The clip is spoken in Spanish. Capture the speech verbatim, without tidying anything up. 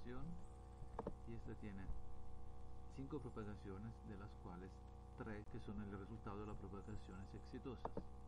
propagación, y esta tiene cinco propagaciones, de las cuales tres que son el resultado de las propagaciones exitosas.